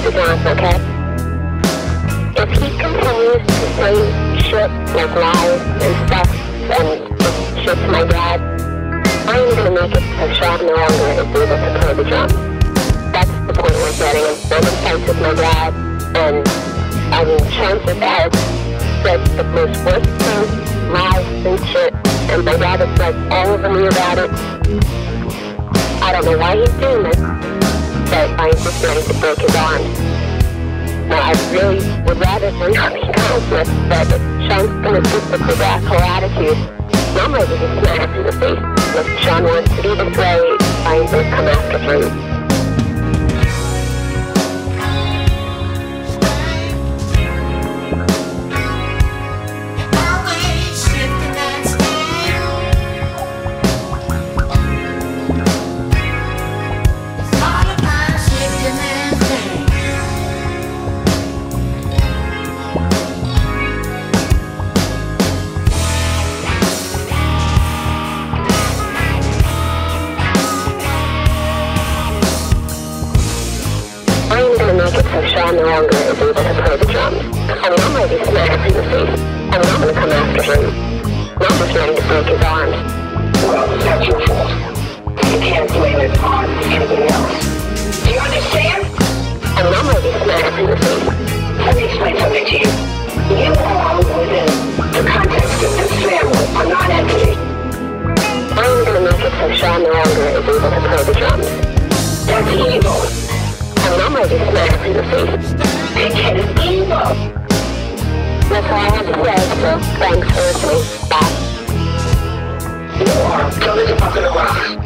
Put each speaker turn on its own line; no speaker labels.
to John, okay? If he continues to say shit like lies and stuff and shit to my dad, I'm gonna make it so Sean no longer is able to play the drums. That's the point we're getting. I'm in fights with my dad, and I mean, Sean's dad said the most worst things, lies and shit, and my dad is like all over me about it. I don't know why he's doing this, but I'm just ready to break his arms. Now, I really would rather bring up the conflict, but if Sean's gonna keep the whole attitude, I'm ready to smash him in the face. If Sean wants to be this way, I'm gonna come after him. So Sean no longer is able to play the drums. I mean, I'm ready to smash him in the face. I mean, I'm gonna come after him. I'm just ready to break his arms.
Well, that's your fault. You can't blame it on anybody else. Do you understand?
I mean, I'm ready to smash him in the face.
Let me explain something to you. You are within the context of this family, a non-entity.
I'm gonna make it so Sean no longer is able to play the drums.
That's evil.
I mean, I'm ready to smash him in the face.
It is evil.
That's all I have to say, so thanks for listening. Bye.
You are. Go to the fucking rocks.